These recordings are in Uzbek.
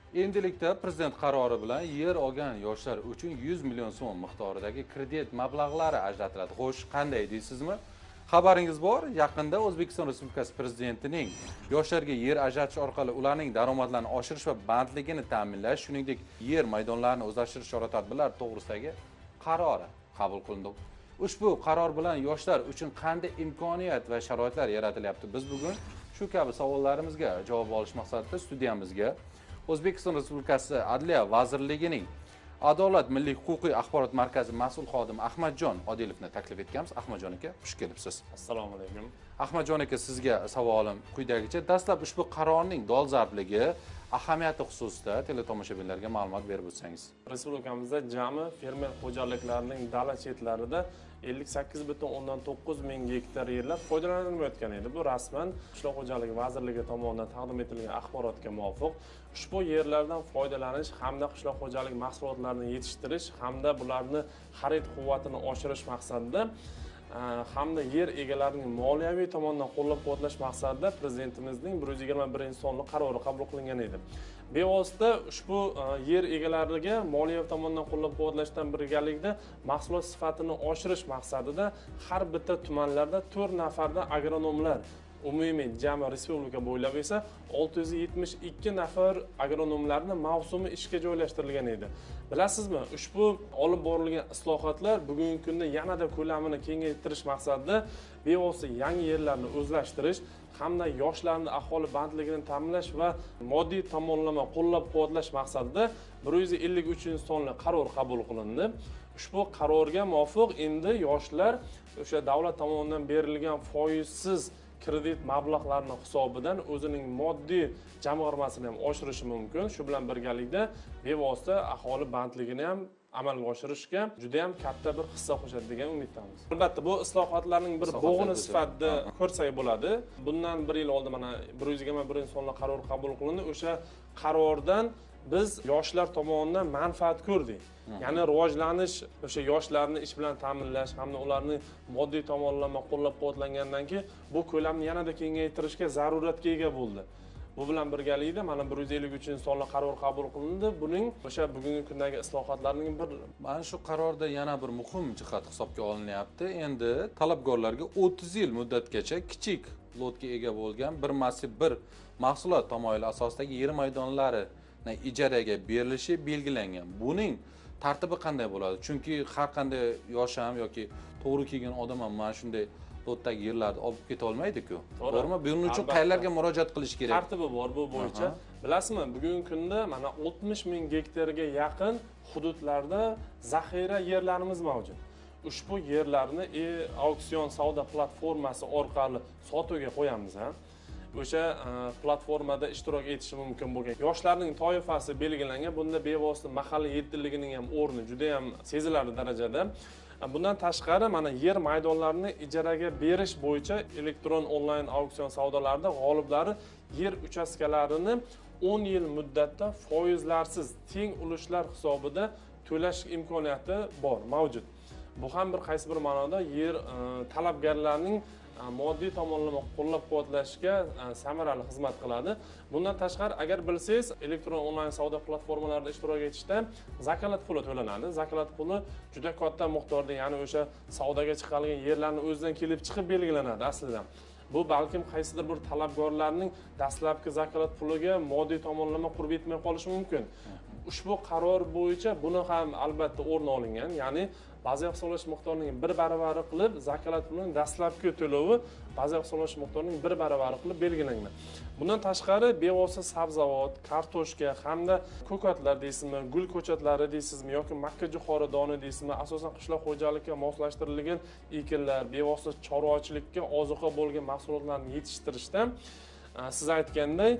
Endilikda prezident qarori bilan yer olgan yoshlar uchun 100 million so'm miqdoridagi kredit mablag'lari ajratiladi. Xo'sh, qanday deysizmi? Xabaringiz bor, yaqinda O'zbekiston Respublikasi prezidentining yoshlarga yer ajratish orqali ularning daromadlarini oshirish va bandligini ta'minlash, shuningdek yer maydonlarini o'zlashtirish chora-tadbirlar to'g'risidagi qarori qabul qilindi. Ushbu qaror bilan yoshlar uchun qanday imkoniyat va sharoitlar yaratilyapti? Biz bugun shu kabi savollarimizga javob olish maqsadida studiyamizga O'zbekiston Respublikasi Adliya vazirligining Adolat milliy huquqiy axborot markazi mas'ul xodimi Ahmadjon Odilovni taklif etganmiz. Ahmadjon aka, xush kelibsiz. Assalomu alaykum. Ahmadjon aka, sizga savolim quyidagicha. Dastlab ushbu qarorning dolzarbligi, ahamiyati xususida teletomoshabinlarga ma'lumot berib o'tsangiz. Respublikamizda jami fermer xo'jaliklarining dala chetlarida 58,9 ming gektar yerlar foydalanilmayotgan edi. Bu rasman Qishloq xo'jaligi vazirligi tomonidan taqdim etilgan axborotga muvofiq ushbu yerlardan foydalanish hamda qishloq xo'jalik mahsulotlarini yetishtirish hamda bularni xarid quvvatini oshirish maqsadida hamda yer egalarining moliyaviy tomonidan qo'llab-quvvatlash maqsadida prezidentimizning 121-sonli qarori qabul qilingan edi. Bevosita ushbu yer egalariga moliyaviy tomonidan qo'llab-quvvatlashdan birgalikda mahsulot sifatini oshirish maqsadida har bitta tumanlarda 4 nafardan agronomlar, umumiy jami respublika bo'ylab esa 672 nafar agronomlarni mavsumiy ishga joylashtirilgan edi. Bilasizmi, ushbu olib borilgan islohotlar bugungi kunda yanada ko'lamini kengaytirish maqsadida bevosita yangi yerlarni o'zlashtirish hamda yoshlarning aholi bandligini ta'minlash va moddiy tomonlama qo'llab-quvvatlash maqsadida 153-sonli qaror qabul qilindi. Ushbu qarorga muvofiq endi yoshlar o'sha davlat tomonidan berilgan foizsiz kredit mablag'larini hisobidan o'zining moddiy jamg'armasini ham oshirishi mumkin. Shu bilan birgalikda bevosita aholi bandligini ham amalga oshirishga juda ham katta bir hissa qo'shadi degan umiddamiz. Albatta bu islohotlarning bir bo'g'ini sifatida ko'rsak bo'ladi. Bundan 1 yil oldin mana 121-sonli qaror qabul qilindi. O'sha qarordan biz yoshlar tomonidan manfaat ko'rdik. Ya'ni rivojlanish, o'sha yoshlarni ish bilan ta'minlash hamda ularni moddiy tomonlama qo'llab-quvvatlangandan keyin bu ko'lamni yanada kengaytirishga zaruratga ega bo'ldi. Bu bilan birgalikda mana 153-sonli qaror qabul qilindi. Buning o'sha bugungi kundagi islohotlarning bir mana shu qarorda yana bir muhim jihat hisobga olinyapti. Endi talabgorlarga 30 yil muddatgacha kichik lotga ega bo'lgan bir massiv bir mahsulot tamoyili asosidagi yer maydonlari ijaraga berilishi belgilangan. Buning tartibi qanday bo'ladi? Chunki har qanday yosh ham yoki to'g'ri kelgan odam ham mana shunday lotdagi yerlarni olib keta olmaydi-ku. To'g'rimi? Buning uchun qayerlarga murojaat qilish kerak? Tartibi bor bu bo'yicha. Bilasizmi, bugungi kunda mana 60 ming gektarga yaqin hududlarda zaxira yerlarimiz mavjud. Ushbu yerlarni auksion savdo platformasi orqali sotuvga qo'yamiz ha. O'sha platformada ishtirok etishi mumkin bo'lgan yoshlarning toifasi belgilangan. Bunda bevosita mahalliy yettiligining ham o'rni juda ham sezilarli darajada. Bundan tashqari mana yer maydonlarini ijaraga berish bo'yicha elektron onlayn auksion savdolarida g'oliblari yer uchastkalarini 10 yil muddatda foizlarsiz teng ulushlar hisobida to'lash imkoniyati bor, mavjud. Bu ham bir qaysi bir ma'noda yer talabgorlarning moddiy tomonlama qo'llab-quvvatlashga samarali xizmat qiladi. Bundan tashqari agar bilsangiz, elektron onlayn savdo platformalarida ishtirok etishda zakalat puli to'lanadi. Zakalat puli juda katta miqdorda, ya'ni o'sha savdoga chiqarilgan yerlarning o'zidan kelib chiqib belgilanadi aslida. Bu balkim qaysidir bir talabgorlarning dastlabki zakalat puliga moddiy tomonlama qurib yetmay qolishi mumkin. Ushbu qaror bo'yicha buni ham albatta o'rin olingan, ya'ni bazaviy hisoblash miqdorining 1 baravari qilib zakalat pulining dastlabki to'lovi bazaviy hisoblash miqdorining 1 baravari qilib belgilangan. Bundan tashqari bevosita sabzavot, kartoshka hamda ko'katlar deysizmi, gul ko'chatlari deysizmi yoki makka jo'xori doni deysizmi, asosan qishloq xo'jalikka moslashtirilgan ekinlar, bevosita chorvachilikka ozuqa bo'lgan mahsulotlarni yetishtirishda siz aytganday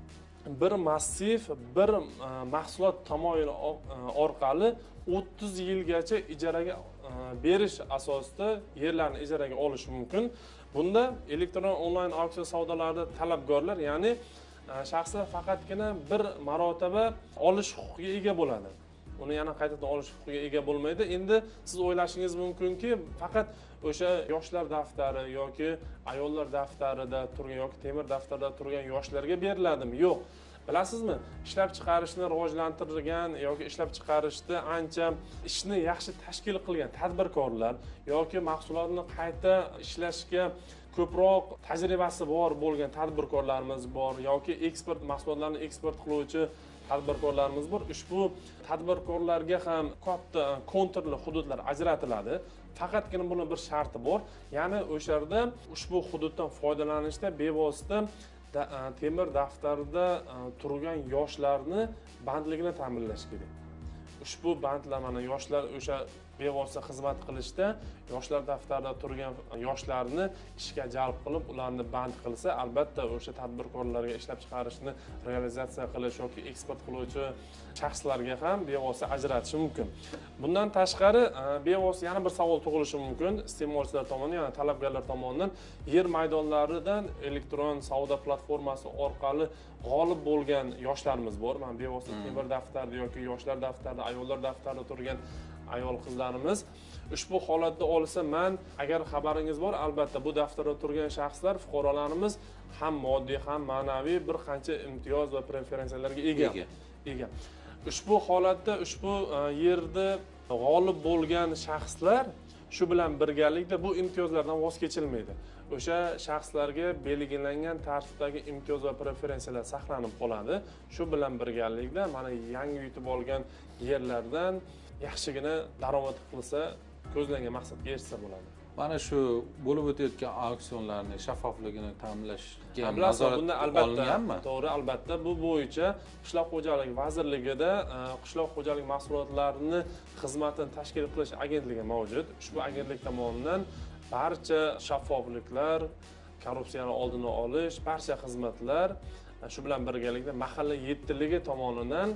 bir massiv bir mahsulot tamoyili orqali 30 yilgacha ijaraga berish asosida yerlarni ijaraga olish mumkin. Bunda elektron onlayn auksion savdolarida talabgorlar, ya'ni shaxslar faqatgina bir marotaba olish huquqiga ega bo'ladi. Uni yana qaytadan olish huquqiga ega bo'lmaydi. Endi siz o'ylashingiz mumkinki, faqat o'sha yoshlar daftari yoki ayollar daftarida turgan yoki temir daftarda turgan yoshlarga beriladimi? Yo'q. Bilasizmi, ishlab chiqarishni rivojlantirgan yoki ishlab chiqarishda ancha ishni yaxshi tashkil qilgan tadbirkorlar yoki mahsulotni qayta ishlashga ko'proq tajribasi bor bo'lgan tadbirkorlarimiz bor yoki eksport mahsulotlarni eksport qiluvchi tadbirkorlarimiz bor. Ushbu tadbirkorlarga ham katta konturli hududlar ajratiladi. Faqatgina buni bir sharti bor. Ya'ni o'sha yerda ushbu hududdan foydalanishda bevosita temir daftarda turgan yoshlarni bandligini ta'minlash kerak. Ushbu bandlar mana yoshlar o'sha bevosita xizmat qilishda yoshlar daftarida turgan yoshlarni ishga jalb qilib ularni band qilsa, albatta o'sha tadbirkorlarga ishlab chiqarishni realizatsiya qilish yoki eksport qiluvchi shaxslarga ham bevosita ajratishi mumkin. Bundan tashqari bevosita yana bir savol tug'ilishi mumkin iste'molchilar tomonidan, ya'ni talabgorlar tomonidan yer maydonlaridan elektron savdo platformasi orqali g'olib bo'lgan yoshlarimiz bor. Mana bevosita temir daftarda yoki yoshlar daftarida, ayollar daftarida turgan ayol qizlarimiz ushbu holatda olsa, man agar xabaringiz bor, albatta bu daftarda turgan shaxslar, fuqarolarimiz ham moddiy ham ma'naviy bir qancha imtiyoz va preferensiyalarga ega. Ushbu holatda ushbu yerda g'olib bo'lgan shaxslar shu bilan birgalikda bu imtiyozlardan voz kechilmaydi. O'sha shaxslarga belgilangan tartibdagi imtiyoz va preferensiyalar saqlanib qoladi. Shu bilan birgalikda mana yangi yutib olgan yerlardan yaxshigina daromad qilsa, ko'zlangan maqsadga erishsa bo'ladi. Mana shu bo'lib o'tayotgan auksionlarni shaffofligini ta'minlashga nazorat olinganmi? To'g'ri, albatta. Bu bo'yicha Qishloq xo'jaligi vazirligida qishloq xo'jalik mahsulotlarini xizmatini tashkil qilish agentligi mavjud. Ushbu agentlik tomonidan barcha shaffofliklar, korrupsiyani oldini olish, barcha xizmatlar shu bilan birgalikda mahalla yetkaziligi tomonidan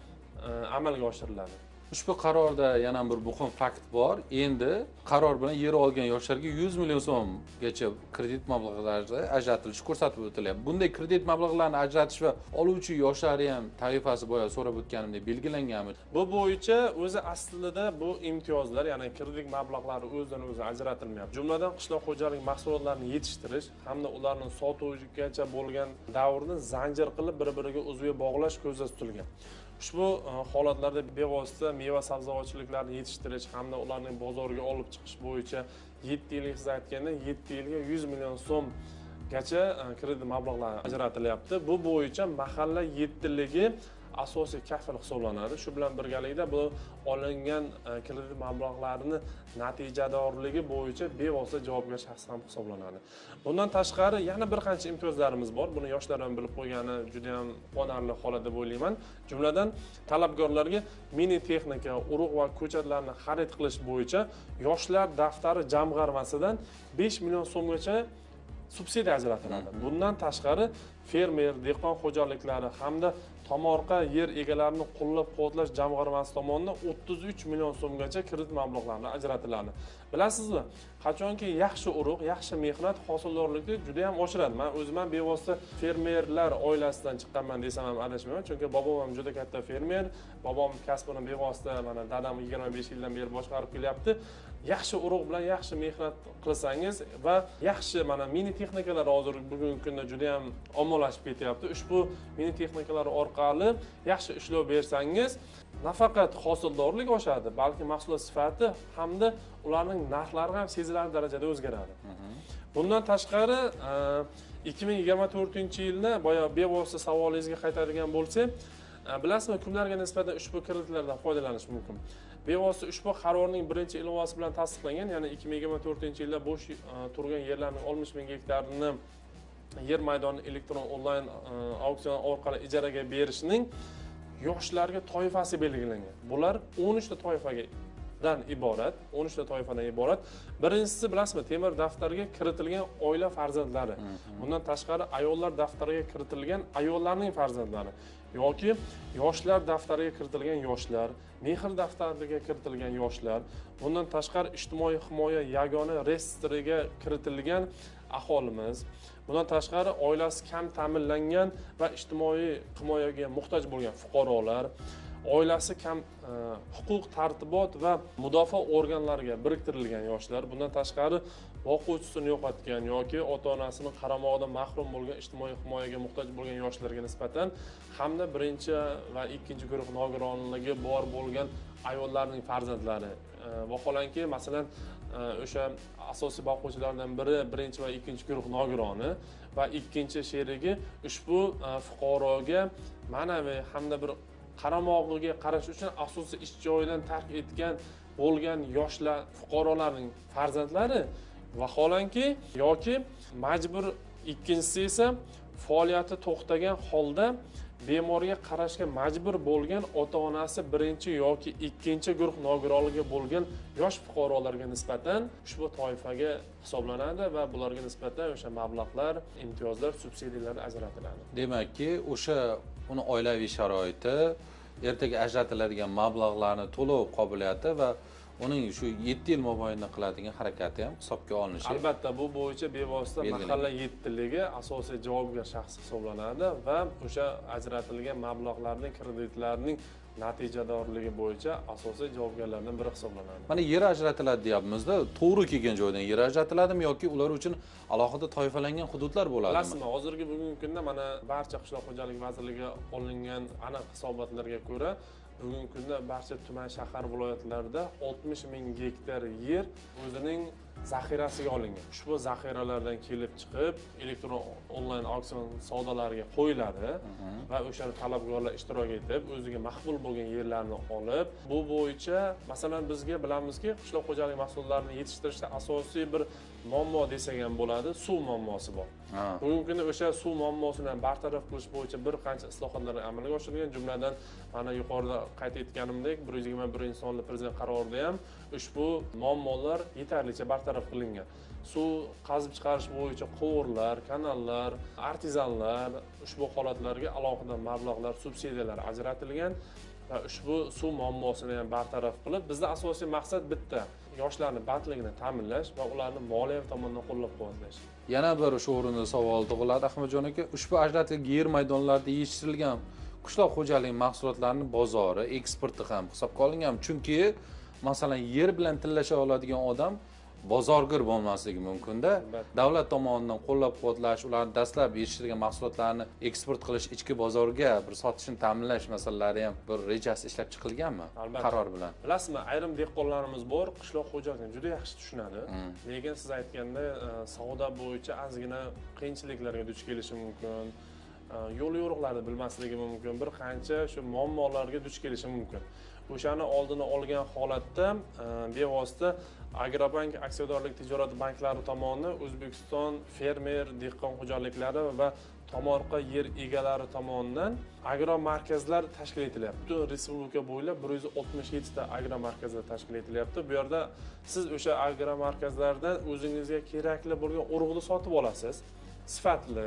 amalga oshiriladi. Ushbu qarorda yana bir muhim fakt bor. Endi qaror bilan yer olgan yoshlarga 100 million so'mgacha kredit mablag'lari ajratilishi ko'rsatib o'tilyapti. Bunday kredit mablag'larini ajratish va oluvchi yoshlarga ham tarifasi boya so'rab o'tganimdek belgilanganmi? Bu bo'yicha o'zi aslida bu imtiyozlar, ya'ni kredit mablag'lari o'zidan o'zi ajratilmayapti. Jumladan qishloq xo'jaligi mahsulotlarini yetishtirish hamda ularni sotuvgacha bo'lgan davrni zanjir qilib bir-biriga uzviy bog'lash ko'zda tutilgan. Ushbu holatlarda bevosita meva sabzavotchiliklarni yetishtirish hamda ularni bozorga olib chiqish bo'yicha 7 yilga siz aytganda 7 yilga 100 million so'mgacha kredit mablag'lari ajratilyapti. Bu bo'yicha mahalla yetkaziligi asosiy kafil hisoblanadi. Shu bilan birgalikda bu olingan kredit mablag'larini natijadorligi bo'yicha bevosita javobgar shaxs ham hisoblanadi. Bundan tashqari yana bir qancha imtiyozlarimiz bor. Buni yoshlar ham bilib qo'ygani juda ham quvonarli holat deb o'ylayman. Jumladan talabgorlarga mini texnika, urug' va ko'chatlarni xarid qilish bo'yicha yoshlar daftari jamg'armasidan 5 million so'mgacha subsidiya ajratiladi. Bundan tashqari fermer, dehqon xo'jaliklari hamda tomorqa yer egalarini qo'llab-quvvatlash jamg'armasi tomonidan 33 million so'mgacha kredit mablag'lari ajratiladi. Bilasizmi, qachonki yaxshi urug', yaxshi mehnat hosildorlikni juda ham oshiradi. Men o'zim ham bevosita fermerlar oilasidan chiqqanman desam ham adashmayman, chunki bobom ham juda katta fermer. Bobom kasbini bevosita mana dadam 25 yildan beri boshqarib kelyapti. Yaxshi urug' bilan yaxshi mehnat qilsangiz va yaxshi mana mini texnikalar hozir bugungi kunda juda ham ommalashib ketyapti. Ushbu mini texnikalar orqali yaxshi ishlov bersangiz, nafaqat hosildorlik oshadi, balki mahsulot sifati hamda ularning narxlari ham sezilarli darajada o'zgaradi. Bundan tashqari 2024-yilda boya bevosita savolingizga qaytaradigan bo'lsak, bilasizmi, kimlarga nisbatan ushbu kreditlardan foydalanish mumkin? Bevosita ushbu qarorning birinchi ilovasi bilan tasdiqlangan, ya'ni 2024-yilda bo'sh turgan yerlarning 60 ming gektarini yer maydoni elektron onlayn auksion orqali ijaraga berishning yoshlarga toifasi belgilangan. Bular 13 ta toifadan iborat. 13 ta toifadan iborat. Birinchisi bilasizmi, temir daftarga kiritilgan oila farzandlari. Bundan tashqari ayollar daftariga kiritilgan ayollarning farzandlari yoki yoshlar daftariga kiritilgan yoshlar, mehr daftariga kiritilgan yoshlar, bundan tashqari ijtimoiy himoya yagona reyestriga kiritilgan aholimiz, bundan tashqari oilasi kam ta'minlangan va ijtimoiy himoyaga muhtoj bo'lgan fuqarolar, oilasi kam huquq tartibot va mudofaa organlariga biriktirilgan yoshlar, bundan tashqari boquvchisini yo'qotgan yoki ota-onasini qaramog'idan mahrum bo'lgan, ijtimoiy himoyaga muhtoj bo'lgan yoshlarga nisbatan hamda birinchi va ikkinchi guruh nogironligi bor bo'lgan ayollarning farzandlari vaholanki, masalan, o'sha asosiy boquvchilardan biri birinchi va ikkinchi guruh nogironi va ikkinchi sherigi ushbu fuqaroga ma'naviy hamda bir qaramog'iga qarash uchun asosiy ish joyidan tark etgan bo'lgan yoshlar fuqarolarning farzandlari vaholanki yoki majbur, ikkinchisi esa faoliyati to'xtagan holda bemorga qarashga majbur bo'lgan ota-onasi birinchi yoki ikkinchi guruh nogironligi bo'lgan yosh fuqarolarga nisbatan ushbu toifaga hisoblanadi va bularga nisbatan o'sha mablag'lar, imtiyozlar, subsidiyalar ajratiladi. Demakki, o'sha uni oilaviy sharoiti, ertaga ajratiladigan mablag'larni to'lov qobiliyati va uning shu 7 yil mobaynida qiladigan harakati ham hisobga olinishi. Albatta, bu bo'yicha bevosita mahalla yettiligi asosiy javobgar shaxs hisoblanadi va o'sha ajratilgan mablag'larning, kreditlarning natijadorligi bo'yicha asosiy javobgarlardan biri hisoblanadi. Mana yer ajratiladi deyapmiz-da, to'g'ri kelgan joydan yer ajratiladimi yoki ular uchun alohida toifalangan hududlar bo'ladimi? Bilasizmi, hozirgi bugungi kunda mana barcha qishloq xo'jaligi vazirligi olingan aniq hisobotlarga ko'ra bugungi kunda barcha tuman, shahar, viloyatlarda 60 ming gektar yer o'zining zaxirasiga olingan. Ushbu zaxiralardan kelib chiqib, elektron onlayn auksion savdolariga qo'yiladi va o'sha talabgorlar ishtirok etib, o'ziga maqbul bo'lgan yerlarni olib, bu bo'yicha masalan bizga bilamizki, qishloq xo'jaligi mahsulollarini yetishtirishda asosiy bir muammo desak ham bo'ladi, suv muammosi bor. Bugungi kunda o'sha suv muammosini bartaraf qilish bo'yicha bir qancha islohotlar amalga oshirilgan, jumladan mana yuqorida qayd etganimdek 121 sonli prezident qarorida ham ushbu muammolar yetarlicha bartaraf qilingan. Suv qazib chiqarish bo'yicha quvurlar, kanallar, artizanlar ushbu holatlarga alohida mablag'lar, subsidiyalar ajratilgan va ushbu suv muammosini ham bartaraf qilib, bizda asosiy maqsad bitta: yoshlarni bandligini ta'minlash va ularni moliyaviy tomondan qo'llab-quvvatlash. Yana bir shu o'rinda savol tug'iladi, Ahmadjon aka, ushbu ajratilgan yer maydonlarida yetishtirilgan qishloq xo'jaligi mahsulotlarining bozori, eksporti ham hisobga olingan, chunki masalan yer bilan tillasha oladigan odam bozorgir bo'lmasligi mumkin-da. Davlat tomonidan qo'llab-quvvatlash, ularni dastlab yetishtirgan mahsulotlarni eksport qilish, ichki bozorga bir sotishni ta'minlash masalalari ham bir rejasi ishlab chiqilganmi? Qaror bilan. Bilasizmi, ayrim dehqonlarimiz bor, qishloq xo'jaligini juda yaxshi tushunadi. Lekin siz aytganda savdo bo'yicha ozgina qiyinchiliklarga duch kelishi mumkin. Yo'l yo'riqlarni bilmasligi mumkin, bir qancha shu muammolarga duch kelishi mumkin. O'shani oldini olgan holatda bevosita Agrobank aksiyadorlik tijorat banklari tomonidan O'zbekiston fermer dehqon xo'jaliklari va tomorqa yer egalari tomonidan agromarkazlar tashkil etilyapti. Butun respublika bo'ylab 167 ta agromarkazlar tashkil etilyapti. Bu yerda siz o'sha agromarkazlardan o'zingizga kerakli bo'lgan urug'ni sotib olasiz. Sifatli,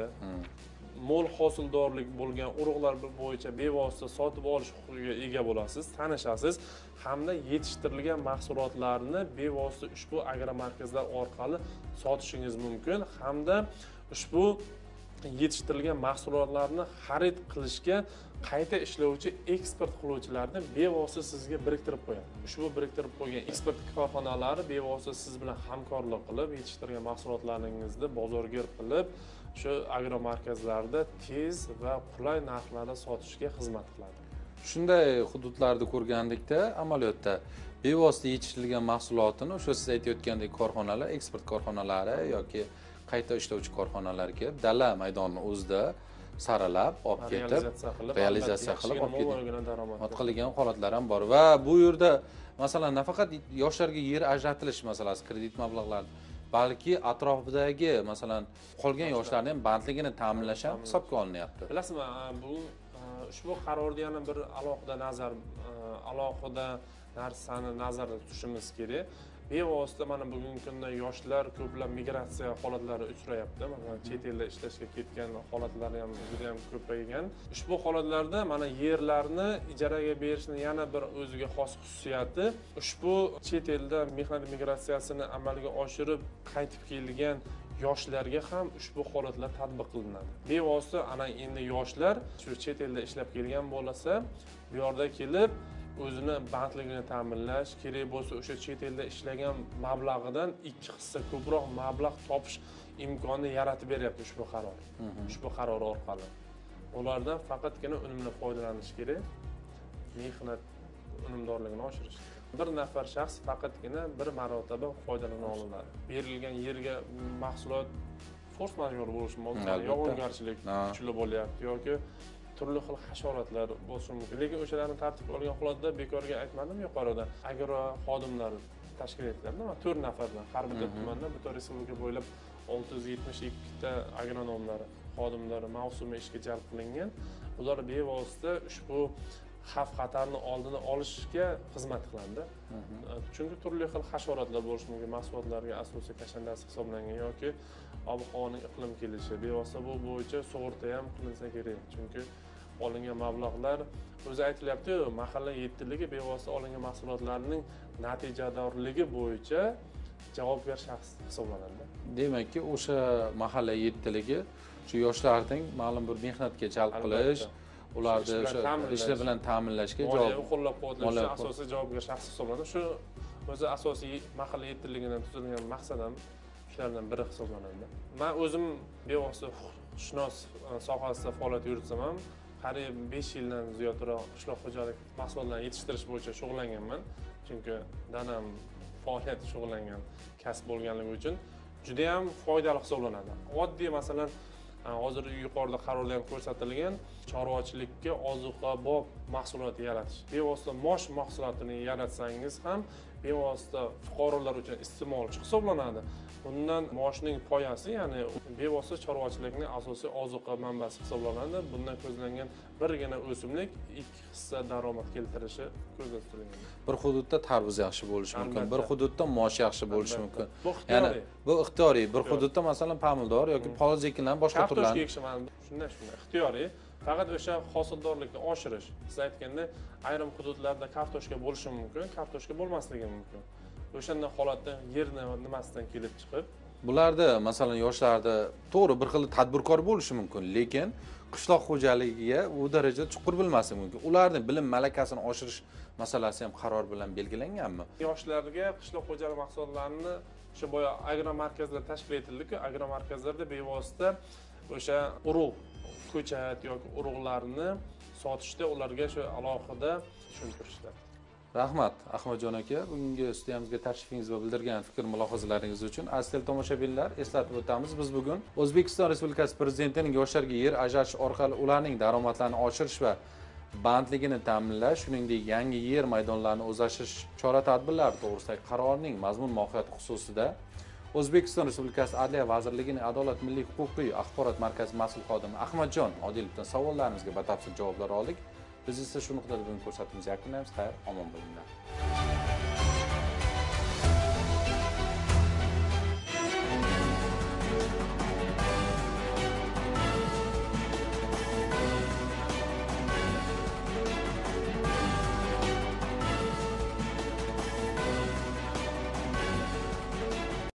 mo'l hosildorlik bo'lgan urug'lar bo'yicha bevosita sotib olish huquqiga ega bo'lasiz, tanishasiz hamda yetishtirilgan mahsulotlarni bevosita ushbu agromarkazlar orqali sotishingiz mumkin hamda ushbu yetishtirilgan mahsulotlarni xarid qilishga qayta ishlovchi eksport qiluvchilarni bevosita sizga biriktirib qo'yadi. Ushbu biriktirib qo'ygan eksport korxonalari bevosita siz bilan hamkorlik qilib, yetishtirgan mahsulotlaringizni bozorgir qilib, shu agromarkazlarda tez va qulay narxlarda sotishga xizmat qiladi. Shunday hududlarni ko'rgandikda, amaliyotda bevosita yetishtirilgan mahsulotini o'sha siz aytayotgandek korxonalar, eksport korxonalari yoki qayta ishlovchi korxonalarga dala maydonini o'zida saralab olib ketib, realizatsiya qilib olib qilgan holatlar ham bor va bu yerda masalan nafaqat yoshlarga yer ajratilish masalasi, kredit mablag'lari, balki atrofidagi masalan qolgan yoshlarning ham bandligini ta'minlash ham hisobga olinyapti. Bilasizmi, bu ushbu qarorda yana bir alohida narsani nazarda tutishimiz kerak. Bevosita mana bugungi kunda yoshlar ko'plab migratsiya holatlari uchrayapti. Masalan, chet elda ishlashga ketgan holatlari ham juda ham ko'paygan. Ushbu holatlarda mana yerlarni ijaraga berishning yana bir o'ziga xos xususiyati, ushbu chet elda mehnat migratsiyasini amalga oshirib qaytib kelgan yoshlarga ham ushbu holatlar tatbiq qilinadi. Bevosita ana endi yoshlar shu chet elda ishlab kelgan bo'lsa, bu yerda kelib o'zini bandligini ta'minlash, kerak bo'lsa o'sha chet elda ishlagan mablag'idan 2 hissa ko'proq mablag' topish imkonini yaratib beryapti ushbu qaror. Ushbu qaror orqali. Ulardan faqatgina unumli foydalanish kerak. Mehnat unumdorligini oshirish. Bir nafar shaxs faqatgina bir marotaba foydalana oladi. Berilgan yerga mahsulot force major bo'lishi mumkin, yog'ingarchilik kuchli bo'lyapti yoki turli xil hasharotlar bo'lishi mumkin. Lekin o'shalarni tartibga olgan holatda bekorga aytmadim yuqorida agro xodimlar tashkil etiladi. 4 nafardan har bir tumanda butun respublika bo'ylab 672 ta agronomlar xodimlari mavsumiy ishga jalb qilingan. Ular bevosita ushbu xavf-xatarni oldini olishga xizmat qiladi. Chunki turli xil hasharotlar bo'lishi mumkin, mahsulotlarga asosiy kashandasi hisoblangan yoki ob-havoning iqlim kelishi. Bevosita bu bo'yicha sug'urta ham qilinsa kerak. Chunki olingan mablag'lar o'zi aytilyapti-ku, mahalla yettiligi bevosita olingan mahsulotlarning natijadorligi bo'yicha javobgar shaxs hisoblanadi. Demakki, o'sha mahalla yettiligi shu yoshlarning ma'lum bir mehnatga jalb qilish, ularni o'sha ishlar bilan ta'minlashga moliyaviy qo'llab-quvvatlash asosiy javobgar shaxs hisoblanadi. Shu o'zi asosiy mahalla yettiligidan tuzilgan maqsad ham shulardan biri hisoblanadi. Men o'zim bevosita huquqshunos sohasida faoliyat yuritsam ham qariyb 5 yildan ziyodroq qishloq xo'jalik mahsulotlarini yetishtirish bo'yicha shug'ullanganman. Chunki danam faoliyat shug'ullangan kasb bo'lganligi uchun juda ham foydali hisoblanadi. Oddiy masalan hozir yuqorida qarorda ham ko'rsatilgan chorvachilikka ozuqabop mahsulot yaratish. Bevosita mosh mahsulotini yaratsangiz ham bevosita fuqarolar uchun iste'molchi hisoblanadi. Bundan moshning poyasi, ya'ni bevosita chorvachilikning asosiy ozuqa manbasi hisoblanadi. Bundan ko'zlangan birgina o'simlik 2 hissa daromad keltirishi ko'zda tutilgan. Bir hududda tarvuz yaxshi bo'lishi mumkin, bir hududda mosh yaxshi bo'lishi mumkin. Ya'ni bu ixtiyoriy. Bir hududda masalan pomidor yoki poliz ekinlar boshqa turlarni shunday ixtiyoriy. Faqat o'sha hosildorlikni oshirish. Siz aytganda ayrim hududlarda kartoshka bo'lishi mumkin, kartoshka bo'lmasligi mumkin. O'shanday holatda yerni nimasidan kelib chiqib, bularda masalan yoshlarda to'g'ri bir xil tadbirkor bo'lishi mumkin, lekin qishloq xo'jaligiga u darajada chuqur bilmasligi mumkin. Ularning bilim malakasini oshirish masalasi ham qaror bilan belgilanganmi? Yoshlarga qishloq xo'jalik mahsulotlarini shu boya agro markazlar tashkil etildi-ku, agro markazlarda bevosita o'sha urug' ko'chat yoki urug'larni sotishda ularga shu alohida tushuntirishlar. Rahmat Ahmadjon aka, bugungi studiyamizga tashrifingiz va bildirgan fikr mulohazalaringiz uchun. Aziz tomoshabinlar, eslatib o'tamiz, biz bugun O'zbekiston Respublikasi Prezidentining yoshlarga yer ajratish orqali ularning daromadlarini oshirish va bandligini ta'minlash, shuningdek yangi yer maydonlarini o'zlashtirish chora-tadbirlari to'g'risidagi qarorning mazmun mohiyati xususida O'zbekiston Respublikasi Adliya vazirligining Adolat milliy huquqiy axborot markazi mas'ul xodimi Ahmadjon Odilovdan savollarimizga batafsil javoblar oldik. Biz esa shu nuqtada bugun ko'rsatuvimizni yakunlaymiz. Xayr, omon bo'linglar.